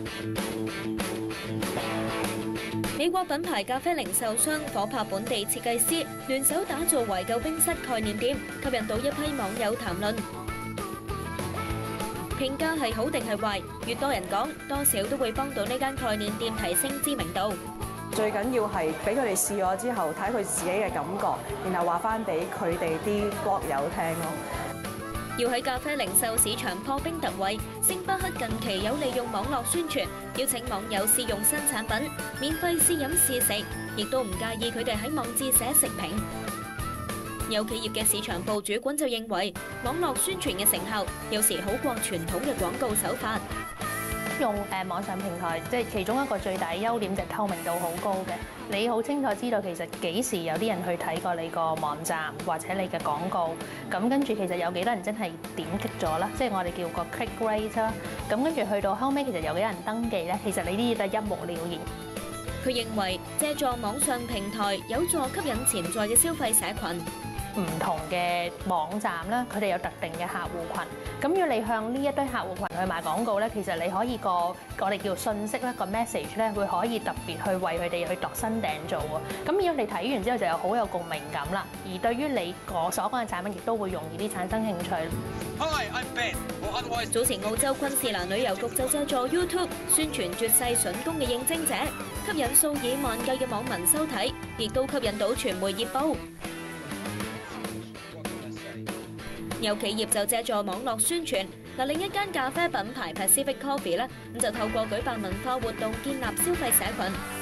美國品牌咖啡零售商夥拍本地設計師聯手打造懷舊冰室概念店，吸引到一批網友談論。評價係好定係壞，越多人講，多少都會幫到呢間概念店提升知名度。 最緊要係俾佢哋試咗之後，睇佢自己嘅感覺，然後話翻俾佢哋啲國友聽咯。 要喺咖啡零售市場破冰突圍，星巴克近期有利用網絡宣傳，邀請網友試用新產品，免費試飲試食，亦都唔介意佢哋喺網誌寫食評。有企業嘅市場部主管就認為，網絡宣傳嘅成效有時好過傳統嘅廣告手法。 用網上平台，即係其中一個最大優點就係透明度好高嘅。你好清楚知道其實幾時有啲人去睇過你個網站或者你嘅廣告，咁跟住其實有幾多人真係點擊咗啦，即係我哋叫個 click rate 啦。咁跟住去到後尾，其實有幾多人登記咧，其實你啲嘢都係一目了然。 佢認為借助網上平台有助吸引潛在嘅消費社群。 唔同嘅網站啦，佢哋有特定嘅客戶群。咁要你向呢一堆客戶群去賣廣告咧，其實你可以我哋叫信息咧，個 message 咧，會可以特別去為佢哋去度身訂造喎。咁如果你睇完之後就有好有共鳴感啦，而對於你所講嘅產品亦都會容易啲產生興趣。 Hi, I'm Ben. 早前澳洲昆士蘭旅遊局就借助 YouTube 宣傳絕世筍工嘅應徵者，吸引數以萬計嘅網民收睇，亦都吸引到傳媒熱報。有企業就借助網絡宣傳，另一間咖啡品牌 Pacific Coffee 咧，就透過舉辦文化活動建立消費社群。